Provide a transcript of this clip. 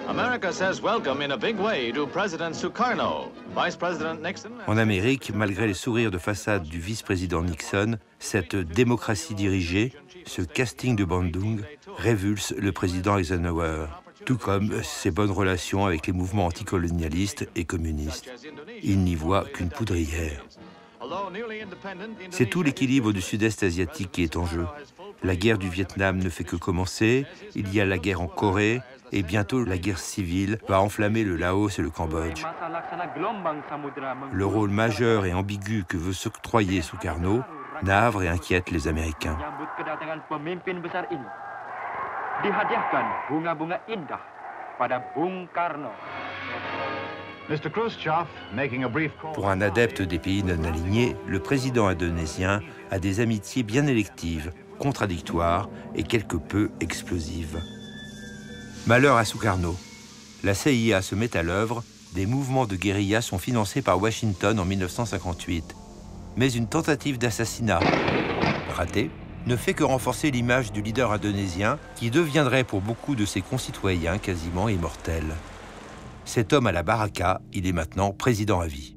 En Amérique, malgré les sourires de façade du vice-président Nixon, cette démocratie dirigée, ce casting de Bandung, révulse le président Eisenhower, tout comme ses bonnes relations avec les mouvements anticolonialistes et communistes. Il n'y voit qu'une poudrière. C'est tout l'équilibre du sud-est asiatique qui est en jeu. La guerre du Vietnam ne fait que commencer, il y a la guerre en Corée, et bientôt la guerre civile va enflammer le Laos et le Cambodge. Le rôle majeur et ambigu que veut s'octroyer Sukarno navre et inquiète les Américains. Pour un adepte des pays non alignés, le président indonésien a des amitiés bien électives, contradictoires et quelque peu explosives. Malheur à Sukarno. La CIA se met à l'œuvre, des mouvements de guérilla sont financés par Washington en 1958. Mais une tentative d'assassinat, ratée, ne fait que renforcer l'image du leader indonésien qui deviendrait pour beaucoup de ses concitoyens quasiment immortel. Cet homme à la baraka, il est maintenant président à vie.